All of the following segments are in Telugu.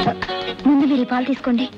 ముందు మీరు పాలు తీసుకోండి.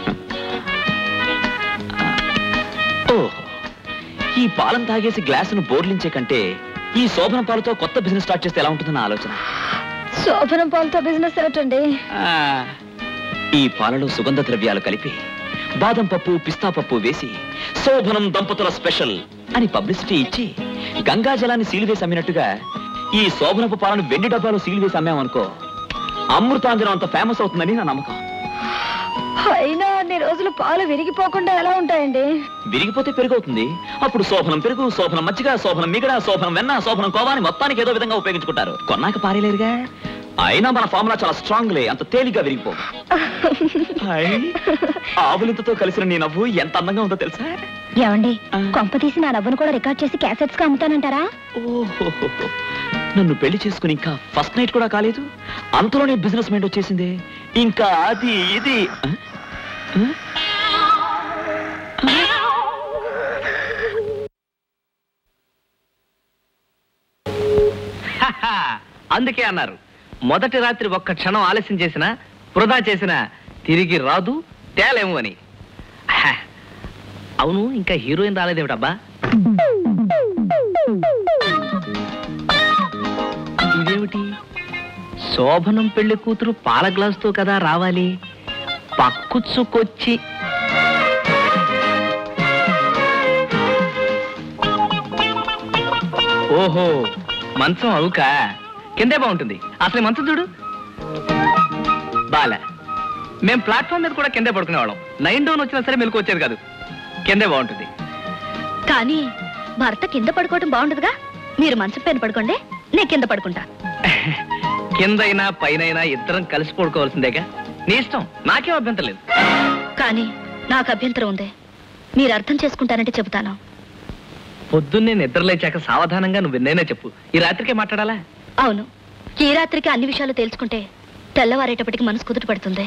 ఈ పాలను తాగేసి గ్లాసును బోర్లించే కంటే ఈ శోభనం పాలతో కొత్త బిజినెస్ స్టార్ట్ చేస్తే ఎలా ఉంటుందన్న ఆలోచన. శోభనం పాలతో బిజినెస్ ఏమిటండి? ఈ పాలలో సుగంధ ద్రవ్యాలు కలిపి బాదం పప్పు పిస్తా పప్పు వేసి శోభనం దంపతుల స్పెషల్ అని పబ్లిసిటీ ఇచ్చి గంగా జలాన్ని సీలివేసి అమ్మినట్టుగా ఈ శోభనపు పాలను వెండి డబ్బాలో సీలివేసి అమ్మామనుకో అమృతాంజనం అంత ఫేమస్ అవుతుందని నా నమ్మకం. అయినా అన్ని రోజులు పాలు విరిగిపోకుండా ఎలా ఉంటాయండి? విరిగిపోతే పెరుగవుతుంది. అప్పుడు శోభనం పెరుగు, శోభనం మజ్జిగ, శోభనం మిగడ, శోభనం వెన్న, శోభనం కోవాని మొత్తానికి ఏదో విధంగా ఉపయోగించుకుంటారు. కొన్నాక పారేలేరుగా. అయినా మన ఫార్ములా చాలా స్ట్రాంగ్లే, అంత తేలిగ్గా విరిగిపో. ఆవులింతతో కలిసిన నీ నవ్వు ఎంత అందంగా ఉందో తెలుసా? ఏమండి, కొంప తీసి నా నవ్వును కూడా రికార్డ్ చేసి క్యాసెట్స్ గా అమ్ముతానంటారా? ఓహో, నన్ను పెళ్లి చేసుకుని ఇంకా ఫస్ట్ నైట్ కూడా కాలేదు, అంతలోనే బిజినెస్ మైండ్ వచ్చేసింది. ఇంకా అది ఇది అందుకే అన్నారు, మొదటి రాత్రి ఒక్క క్షణం ఆలస్యం చేసినా వృధా చేసినా తిరిగి రాదు తేలేము అని. అవును, ఇంకా హీరోయిన్ రాలేదేమిటబ్బా? ఇదేమిటి? శోభనం పెళ్లి కూతురు పాల గ్లాసుతో కదా రావాలి, పక్కుచ్చుకొచ్చి ఓహో మంచం అవుక కిందే బాగుంటుంది. అసలు మంచం చూడు బాల. మేం ప్లాట్ఫామ్ మీద కూడా కిందే పడుకునేవాళ్ళం. 9 డౌన్ వచ్చినా సరే మెలకు వచ్చేది కాదు. కిందే బాగుంటుంది. కానీ భర్త కింద పడుకోవటం బాగుండదుగా. మీరు మంచం పైన పడుకోండి, నేను కింద పడుకుంటా. కిందైనా పైనైనా ఇద్దరం కలిసి పడుకోవాల్సిందేగా. నీ ఇష్టం, నాకేం అభ్యంతరం లేదు. కానీ నాకు అభ్యంతరం ఉంది. మీరు అర్థం చేసుకుంటానంటే చెబుతాను. పొద్దున్నే నిద్రలేచాక సావధానంగా నువ్వు ఎన్నైనా చెప్పు. ఈ రాత్రికే మాట్లాడాలా? అవును, ఈ రాత్రికి అన్ని విషయాలు తెలుసుకుంటే తెల్లవారేటప్పటికి మనసు కుదుట పడుతుంది.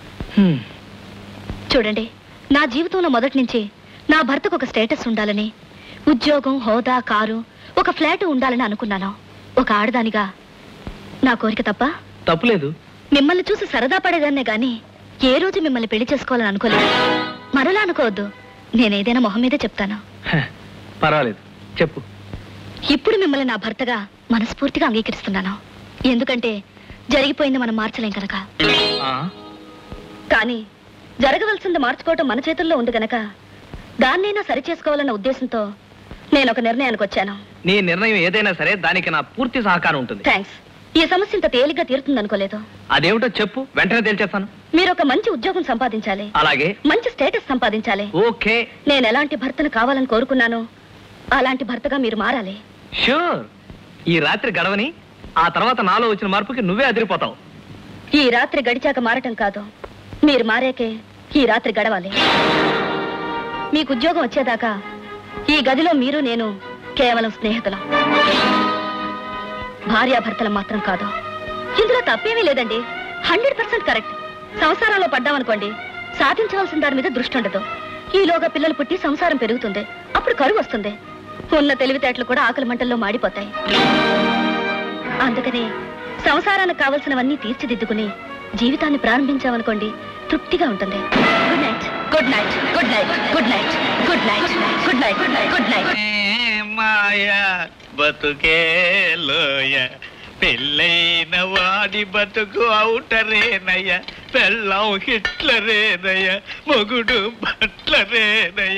చూడండి, నా జీవితంలో మొదటి నుంచి నా భర్తకు ఒక స్టేటస్ ఉండాలని, ఉద్యోగం, హోదా, కారు, ఒక ఫ్లాట్ ఉండాలని అనుకున్నాను. ఒక ఆడదానిగా నా కోరిక తప్ప? తప్పులేదు. మిమ్మల్ని చూసి సరదా పడేదాన్నే గాని ఏ రోజు మిమ్మల్ని పెళ్లి చేసుకోవాలని అనుకోలేదు. మరలా అనుకోవద్దు, నేనేదైనా మొహం మీదే చెప్తాను. పర్వాలేదు, చెప్పు. ఇప్పుడు మిమ్మల్ని నా భర్తగా మనస్ఫూర్తిగా అంగీకరిస్తున్నాను. ఎందుకంటే జరిగిపోయింది మనం మార్చలేం కనుక. కానీ జరగవలసింది మార్చుకోవటం మన చేతుల్లో ఉంది గనక దాన్నైనా సరి చేసుకోవాలన్న ఉద్దేశంతో నేను ఒక నిర్ణయానికి వచ్చాను. నీ నిర్ణయం ఏదైనా సరే దానికి నా పూర్తి సహకారం ఉంటుంది. థ్యాంక్స్. ఈ సమస్య ఇంత తేలిగ్గా తీరుతుంది అనుకోలేదు. అదేమిటో చెప్పు, వెంటనే తేల్చేస్తాను. మీరు ఒక మంచి ఉద్యోగం సంపాదించాలి. అలాగే. మంచి స్టేటస్ సంపాదించాలి. ఓకే. నేను ఎలాంటి భర్తను కావాలని కోరుకున్నాను అలాంటి భర్తగా మీరు మారాలి. షూర్. ఈ రాత్రి గడవని, ఆ తర్వాత నాలో వచ్చిన మార్పుకి నువ్వే అదిరిపోతావు. ఈ రాత్రి గడిచాక మారటం కాదు, మీరు మారాకే ఈ రాత్రి గడవాలి. మీకు ఉద్యోగం వచ్చేదాకా ఈ గదిలో మీరు నేను కేవలం స్నేహితులం, భార్యాభర్తలం మాత్రం కాదు. ఇందులో తప్పేమీ లేదండి. 100% కరెక్ట్. సంసారంలో పడ్డామనుకోండి, సాధించవలసిన దాని మీద దృష్టి ఉండదు. ఈలోగా పిల్లలు పుట్టి సంసారం పెరుగుతుంది, అప్పుడు కరువు వస్తుంది. ఉన్న తెలివితేటలు కూడా ఆకలి మంటల్లో మాడిపోతాయి. అందుకని సంసారానికి కావలసినవన్నీ తీర్చిదిద్దుకుని జీవితాన్ని ప్రారంభించామనుకోండి, తృప్తిగా ఉంటుంది. Good night, good night, good night, good night, good night, good night, good night, good night. మాయా బతుకే లోయ, పెళ్ళైన వాడి బతుకు అవుటరేనయ్య, పెళ్ళం హిట్లరేనయ్య, మొగుడు బట్లరేనయ్య.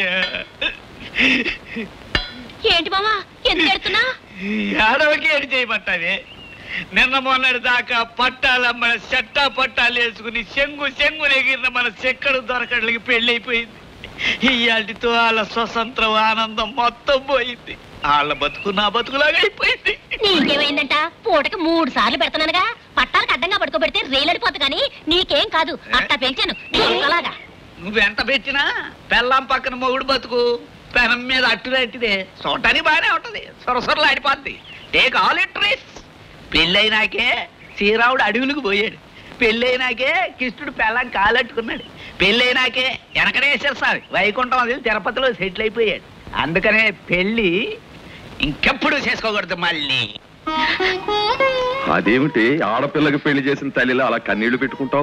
ఏంటి మామా, ఎందుకు ఎడుతున్నా? ఏడవకి ఏడు చేయమంటావే? నిన్న మొన్నటి దాకా పట్టాలమ్మ చెట్టా పట్టాలు వేసుకుని చెంగు ఎగిరిన మన చెక్కడు దొరకడానికి పెళ్ళైపోయింది. ఇయాటితో వాళ్ళ స్వతంత్రం ఆనందం మొత్తం పోయింది. వాళ్ళ బతుకు నా బతుకులాగా అయిపోయింది. నీకేమైందంట? పూటకి 3 సార్లు పెడతానగా. పట్టాలకు అడ్డంగా పడుకోబెడితే రైలడిపోతుంది కానీ నీకేం కాదు. అట్టా పెంచాను అలాగా. నువ్వెంత పెంచినా పెళ్ళాం పక్కన మొగుడు బతుకు పెనం మీద అట్టులాంటిదే. చూడటానికి బాగానే ఉంటది, సొరసొరలు ఆడిపోద్ది. Take all it risk. పెళ్ళైనాకే శ్రీరాముడు అడవులకు పోయాడు, పెళ్ళైనాకే కృష్ణుడు పెళ్ళాం కాలట్టుకున్నాడు, పెళ్ళైనాకే వెనకనేశ్వర స్వామి వైకుంఠం అది తిరుపతిలో సెటిల్ అయిపోయాడు. అందుకనే పెళ్ళి ఇంకెప్పుడు చేసుకోకూడదు మళ్ళీ. అదేమిటి ఆడపిల్లకి పెళ్లి చేసిన తల్లిలో అలా కన్నీళ్లు పెట్టుకుంటావు?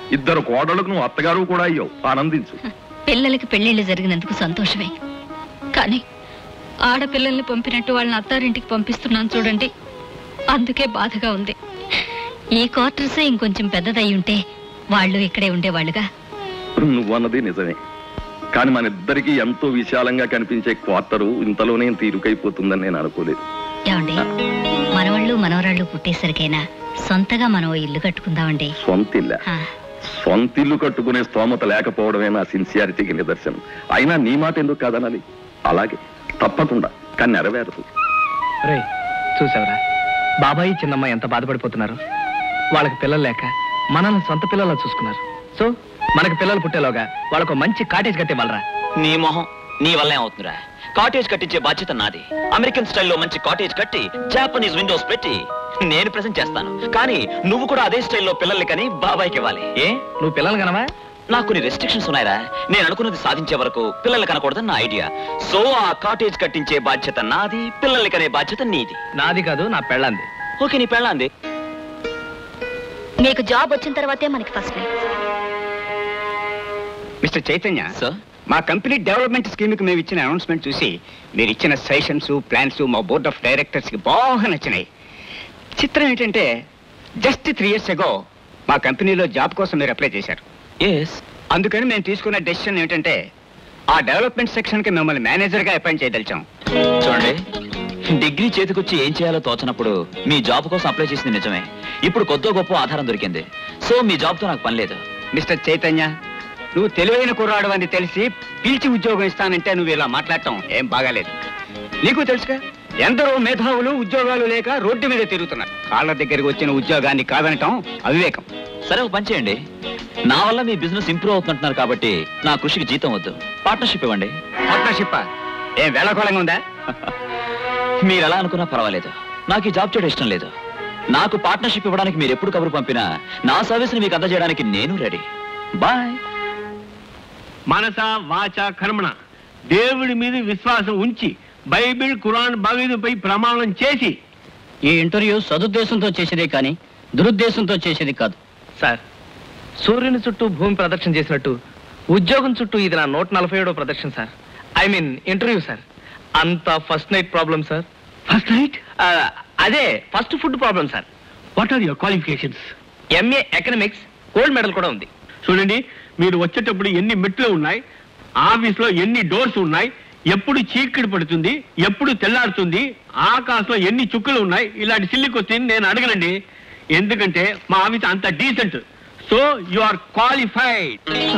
2 కోడళ్ళకు నువ్వు అత్తగారు కూడా అయ్యావు, ఆనందించు. పిల్లలకి పెళ్లిళ్ళు జరిగినందుకు సంతోషమే, కానీ ఆడపిల్లల్ని పంపినట్టు వాళ్ళని అత్తారింటికి పంపిస్తున్నాను చూడండి, అందుకే బాధగా ఉంది. ఈ క్వార్టర్సే ఇంకొంచెం పెద్దదై ఉంటే వాళ్ళు ఇక్కడే ఉండేవాళ్ళుగా. నువ్వన్నది నిజమే, కానీ మన ఇద్దరికి ఎంతో విశాలంగా కనిపించే క్వార్టరు ఇంతలోనే తీరుకైపోతుందని నేను అనుకోలేదు. ఏమండి, మనవాళ్ళు మనవరాళ్ళు పుట్టేసరికైనా సొంతగా మనం ఇల్లు కట్టుకుందామండి. సొంతిల్లు కట్టుకునే స్తోమత లేకపోవడమే నా సిన్సియారిటీకి నిదర్శనం. అయినా నీ మాట ఎందుకు కాదనాలి? అలాగే తప్పకుండా, కానీ నెరవేరదు. రే చూసావరా, బాబాయి చిన్నమ్మ ఎంత బాధపడిపోతున్నారు. వాళ్ళకి పిల్లలు లేక మనల్ని సొంత పిల్లల్లో చూసుకున్నారు. సో మనకి పిల్లలు పుట్టేలోగా వాళ్ళకు మంచి కాటేజ్ కట్టేవాళ్ళరా. నీ మొహం, నీ వల్ల ఏమవుతుందిరా? కాటేజ్ కట్టించే బాధ్యత నాది. అమెరికన్ స్టైల్లో మంచి కాటేజ్ కట్టి జాపనీస్ విండోస్ పెట్టి నేను ప్రెజెంట్ చేస్తాను. కానీ నువ్వు కూడా అదే స్టైల్లో పిల్లల్ని కని బాబాయ్కి ఇవ్వాలి. ఏ, నువ్వు పిల్లలు కనవా? నాకు కొన్ని రెస్ట్రిక్షన్స్ ఉన్నాయిరా. నేను అనుకున్నది సాధించే వరకు పిల్లలు కనకూడదని నా ఐడియా. సో ఆ కాటేజ్ కట్టించే బాధ్యత నాది, పిల్లల్ని కనే బాధ్యత నీది. నాది కాదు, నా పెళ్ళంది. ఓకే, నీ పెళ్ళంది. మీకు జాబ్ వచ్చిన తర్వాతే మనకి first night. Mister Chaitanya sir, మా కంపెనీ డెవలప్మెంట్ స్కీమ్ కి మేము ఇచ్చిన అనౌన్స్మెంట్ చూసి మీరు ఇచ్చిన సజెషన్స్, ప్లాన్స్ మా బోర్డ్ ఆఫ్ డైరెక్టర్స్ కి బాగా నచ్చినాయి. చిత్రం ఏంటంటే జస్ట్ 3 years ago మా కంపెనీలో జాబ్ కోసం మీరు అప్లై చేశారు. అందుకని మేము తీసుకున్న డెసిషన్ ఏంటంటే ఆ డెవలప్మెంట్ సెక్షన్ కి మిమ్మల్ని మేనేజర్ గా అపాయింట్ చేయదలిచాం. చూడండి, డిగ్రీ చేతికొచ్చి ఏం చేయాలో తోచనప్పుడు మీ జాబ్ కోసం అప్లై చేసింది నిజమే. ఇప్పుడు కొద్దో గొప్ప ఆధారం దొరికింది. సో మీ జాబ్ తో నాకు పని లేదు. మిస్టర్ చైతన్య, నువ్వు తెలివైన కుర్రాడు అని తెలిసి పిలిచి ఉద్యోగం ఇస్తానంటే నువ్వు ఇలా మాట్లాడటం ఏం బాగాలేదు. నీకు తెలుసుగా, ఎందరో మేధావులు ఉద్యోగాలు లేక రోడ్డు మీద తిరుగుతున్నారు. కాళ్ళ దగ్గరికి వచ్చిన ఉద్యోగాన్ని కాదనటం అవివేకం. సరే, ఒక పని చేయండి. నా వల్ల మీ బిజినెస్ ఇంప్రూవ్ అవుతుంటున్నారు కాబట్టి నా కృషికి జీతం వద్దు, పార్ట్నర్షిప్ ఇవ్వండి. పార్ట్నర్షిప్ ఏం వేళకోళంగా ఉందా? మీరు ఎలా అనుకున్నా పర్వాలేదు, నాకు ఈ జాబ్ చేయడం ఇష్టం లేదు. నాకు పార్ట్నర్షిప్ ఇవ్వడానికి మీరు ఎప్పుడు కబురు పంపినా నా సర్వీస్ ని మీకు అందజేయడానికి నేను రెడీ. బాయ్. మనస వాచ కర్మణ దేవుడి మీద విశ్వాసం ఉంచి బైబిల్, ఖురాన్, భగవద్గీతపై ప్రమాణం చేసి. ఈ ఇంటర్వ్యూ సదుద్దేశంతో చేసేదే కానీ దురుద్దేశంతో చేసేది కాదు. సార్, సూర్యుని చుట్టూ భూమి ప్రదక్షిణ చేసినట్టు ఉద్యోగం చుట్టూ ఇది నా 147వ ప్రదక్షిణ sir. I mean interview sir. అంతా first night problem sir. First night? అదే first food problem sir. What are your qualifications? MA economics, gold medal కూడా ఉంది. చూడండి, మీరు వచ్చేటప్పుడు ఎన్ని మెట్లు ఉన్నాయి, ఆఫీస్లో ఎన్ని డోర్స్ ఉన్నాయి, ఎప్పుడు చీకటి పడుతుంది, ఎప్పుడు తెల్లారుతుంది, ఆకాశంలో ఎన్ని చుక్కలు ఉన్నాయి, ఇలాంటి సిల్లి క్వశ్చన్ నేను అడగనండి. ఎందుకంటే మా ఆఫీస్ అంత decent. So you are qualified.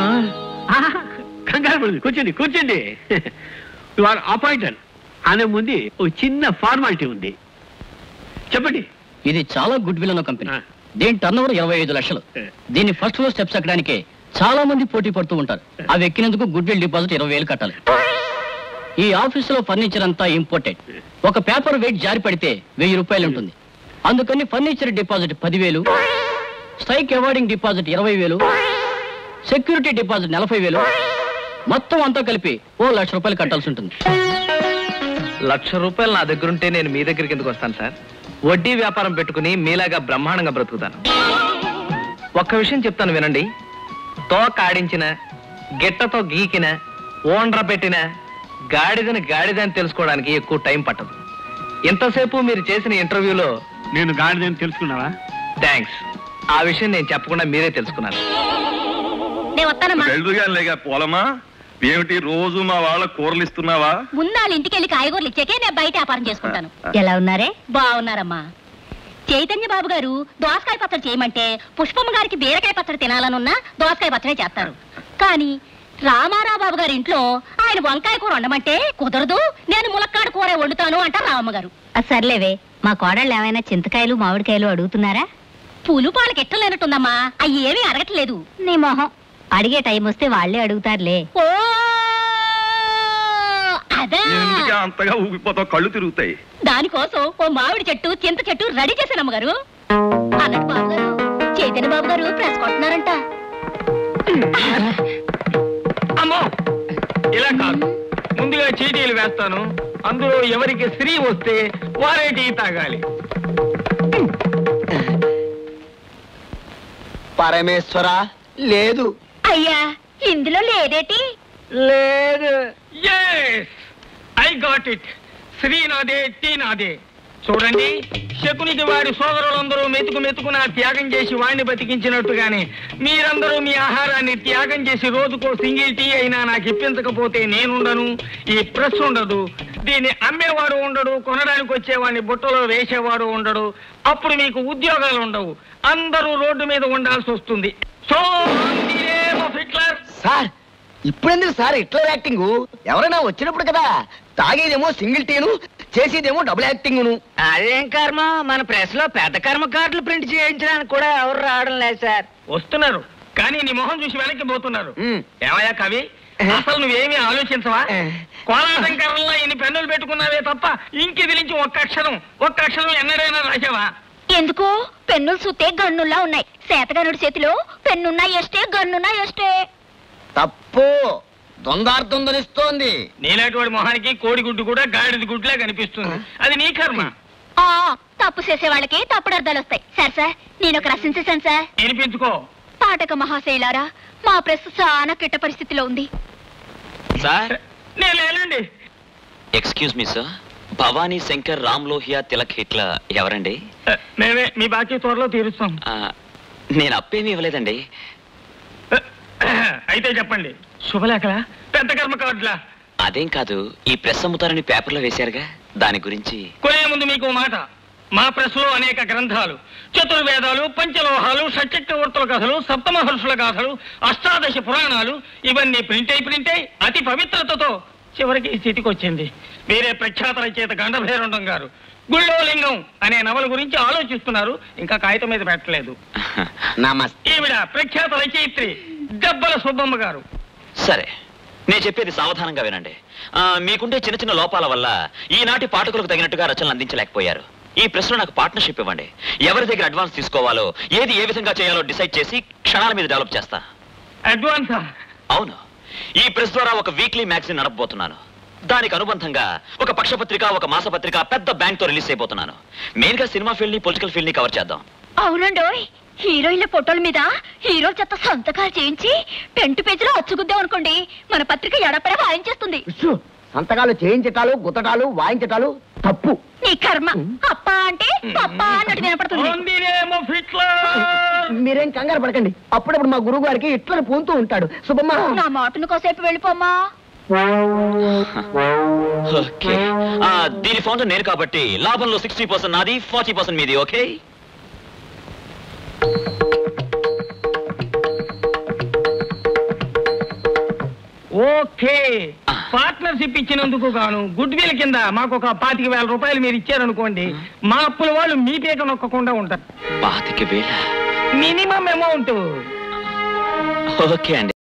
కంగారు పడుతుంది, కూర్చోండి కూర్చోండి. యు ఆర్ అపాయింటెడ్ అనే ముందు ఒక చిన్న ఫార్మాలిటీ ఉంది, చెప్పండి. ఇది చాలా గుడ్ విల్ ఉన్న కంపెనీ. దీని టర్నోవర్ 25 లక్షలు. దీన్ని ఫస్ట్ ఫ్లోర్ స్టెప్స్ ఎక్కడానికి చాలా మంది పోటీ పడుతూ ఉంటారు. అవి ఎక్కినందుకు గుడ్ విల్ డిపాజిట్ 20,000 కట్టాలి. ఈ ఆఫీసులో ఫర్నిచర్ అంతా ఇంపోర్టెడ్. ఒక పేపర్ వెయిట్ జారి పడితే 1000 రూపాయలు ఉంటుంది. అందుకని furniture deposit 10,000, strike awarding deposit 20,000, security deposit 40,000, మొత్తం అంతా కలిపి 1,00,000 రూపాయలు కట్టాల్సి ఉంటుంది. 1,00,000 రూపాయలు నా దగ్గర ఉంటే నేను మీ దగ్గరికి ఎందుకు వస్తాను సార్? వడ్డీ వ్యాపారం పెట్టుకుని మీలాగా బ్రహ్మాండంగా బ్రతుకుతాను. ఒక్క విషయం చెప్తాను వినండి. తోక ఆడించిన, గిట్టతో గీకిన, ఓండ్ర పెట్టిన గాడిదని గాడిదని తెలుసుకోవడానికి ఎక్కువ టైం పట్టదు. ఇంతసేపు మీరు చేసిన ఇంటర్వ్యూలో నేను గాడిదని తెలుసుకున్నావా? థ్యాంక్స్. ఆ విషయం నేను చెప్పకుండా మీరే తెలుసుకున్నారు. పోలమా ఏమిటి రోజు మా వాళ్ళ కూరలు ఇస్తున్నావా? ముందాళ్ళ ఇంటికి వెళ్ళి కాయగూరలు ఇచ్చాకే నేను బయట వ్యాపారం చేసుకుంటాను. ఎలా ఉన్నారే? బాగున్నారమ్మా. చైతన్య బాబు గారు దోసకాయ పచ్చడి చేయమంటే పుష్పమ్మ గారికి బీరకాయ పచ్చడి తినాలనున్నా దోసకాయ పచ్చడి చేస్తారు. కానీ రామారావు బాబు గారి ఇంట్లో ఆయన వంకాయ కూర వండమంటే కుదరదు, నేను ములక్కాడ కూర వండుతాను అంటారు రామమ్మ గారు. సర్లేవే, మా కోడళ్ళు ఏమైనా చింతకాయలు మామిడికాయలు అడుగుతున్నారా? పూలు పాలకి ఎట్టం లేనట్టుందమ్మా, అవి ఏమీ అడగట్లేదు. నీ మొహం, అడిగే టైం వస్తే వాళ్లే అడుగుతారులే. ఓ అదే, అంతగా ఊగిపోతావు, కళ్ళు తిరుగుతాయి. దానికోసం ఓ మామిడి చెట్టు, చింత చెట్టు రెడీ చేశాను అమ్మగారు. అన్నట్టు బాబు గారు, చైతన్య బాబు గారు ప్రెస్ కొట్టున్నారంట. అమ్మో, ఇలా కాదు. ముందుగా చీటీలు వేస్తాను, అందులో ఎవరికి స్త్రీ వస్తే వారే టీ తాగాలి. పరమేశ్వర, లేదు. అయ్యా ఇందులో లేదేటి? లేదు. I got it. శ్రీ నాదే టీ నాదే. చూడండి, శకునికి వారి సోదరులందరూ మెతుకున త్యాగం చేసి వాడిని బతికించినట్టుగానే మీరందరూ మీ ఆహారాన్ని త్యాగం చేసి రోజుకో సింగిల్ టీ అయినా నాకు ఇప్పించకపోతే నేనుండను, ఈ ప్రెస్ ఉండదు, దీన్ని అమ్మేవాడు ఉండడు, కొనడానికి వచ్చేవాడిని బుట్టలో వేసేవాడు ఉండడు, అప్పుడు మీకు ఉద్యోగాలు ఉండవు, అందరూ రోడ్డు మీద ఉండాల్సి వస్తుంది. So Hitler. సార్ ఇప్పుడెందుకు సార్ హిట్లర్ యాక్టింగ్? ఎవరైనా వచ్చినప్పుడు కదా. తాగేదేమో సింగిల్ టీను, చేసేదేమో డబుల్ యాక్టింగ్. అదేం కర్మ, మన ప్రెస్ లో పెద్ద కర్మ కార్డులు ప్రింట్ చేయించడానికి కూడా ఎవరు రావడం లేదు సార్. వస్తున్నారు కానీ నీ మొహం చూసి వెనక్కి పోతున్నారు. ఏమయ్యా కవి, అసలు నువ్వేమీ ఆలోచించవా? కోలాటంకరంలో ఇన్ని పెన్నులు పెట్టుకున్నావే తప్ప ఇంకిదిలించి ఒక్క అక్షరం ఎన్నడైనా రాసావా? ఎందుకు? పెన్నులు చూస్తే గన్నుల్లా ఉన్నాయి. సేతగనుడి చేతిలో పెన్నున్నా ఎస్టే, గన్నున్నా ఎస్టే. తప్పు. దొందార్థం ధరిస్తోంది. నీలాంటి వాడి మొహానికి కోడిగుడ్డు కూడా గాడిద గుడ్లా కనిపిస్తుంది. అది నీ కర్మ. తప్పు చేసే వాళ్ళకి తప్పుడు అర్థాలు వస్తాయి. సార్ నేను ఒక రచించేశాను సార్. వినిపించుకో. పాఠక మహాశైలారా, మా ప్రెస్ చాలా కిట్ట పరిస్థితిలో ఉంది సార్. నేను లేనండి. Excuse me sir, Bhavani Shankar, Ram Lohia, Tilak హిట్ల ఎవరండి? మేమే. మీ బాకీ త్వరలో తీరుస్తాం. నేను అప్పేమీ ఇవ్వలేదండి. అయితే చెప్పండి. శుభలేఖలా, పెద్ద కర్మ కార్డులా? అదేం కాదు, ఈ ప్రెస్ అమ్ముతారని పేపర్లో వేశారుగా, దాని గురించి. కొనే ముందు మీకు మాట. మా ప్రెస్ లో అనేక గ్రంథాలు, చతుర్వేదాలు, పంచలోహాలు, షట్చక్రవర్తుల కథలు, సప్తమహర్షుల గాథలు, అష్టాదశ పురాణాలు ఇవన్నీ ప్రింట్ అయి అతి పవిత్రతతో చివరికి ఈ స్థితికి వచ్చింది. మీరే ప్రఖ్యాత రచయిత గండభైరండం గారు గుళ్ళో లింగం అనే నవల గురించి ఆలోచిస్తున్నారు, ఇంకా కాగితం మీద పెట్టలేదు. ఈవిడ ప్రఖ్యాత రచయిత్రి గబ్బల సుబ్బమ్మ గారు. సరే, నేను చెప్పేది సావధానంగా వినండి. మీకుండే చిన్న లోపాల వల్ల ఈనాటి పాఠకులకు తగినట్టుగా రచనలు అందించలేకపోయారు. ఈ ప్రెస్లో నాకు పార్ట్నర్షిప్ ఇవ్వండి. ఎవరి దగ్గర అడ్వాన్స్ తీసుకోవాలో, ఏది ఏ విధంగా చేయాలో డిసైడ్ చేసి క్షణాల మీద డెవలప్ చేస్తా. అడ్వాన్సా? అవును. ఈ ప్రెస్ ద్వారా ఒక వీక్లీ మ్యాగజైన్ నడపబోతున్నాను. దానికి అనుబంధంగా ఒక పక్షపత్రిక, ఒక మాసపత్రిక, పెద్ద బ్యాంక్ తో రిలీజ్ అయిపోతున్నాను. మెయిన్ గా సినిమా ఫీల్డ్ ని, పొలిటికల్ ఫీల్డ్ ని కవర్ చేద్దాం. అవునండోయ్, హీరోయిన్ల ఫోటోల మీద హీరో చెత్త సంతకాలు చేయించి పెంటు పేజీలో అచ్చుగుద్దాం అనుకోండి, మన పత్రిక ఎడపడే వాయించేస్తుంది. సంతకాలు చేయించటాలు, గుత్తటాలు, వాయించటాలు తప్పు. నీ కర్మ. అప్ప అంటే పప్ప అన్నట్టు వినపడుతుంది. మీరేం కంగారు పడకండి. అప్పుడప్పుడు మా గురువు గారికి ఇట్లా పూంతూ ఉంటాడు. శుభమ్మా, నా మాటను కోసేపు వెళ్ళిపోమ్మా. ఓకే. దీని ఫౌండర్ నేను కాబట్టి లాభంలో 60% నాది, 40% మీది. ఓకే. ఓకే. పార్ట్నర్షిప్ ఇచ్చినందుకు గాను గుడ్ విల్ కింద మాకు ఒక 25,000 రూపాయలు మీరు ఇచ్చారనుకోండి, మా అప్పుల వాళ్ళు మీ పీక నొక్కకుండా ఉంటారు. 25,000 మినిమం అమౌంట్. ఓకే అండి.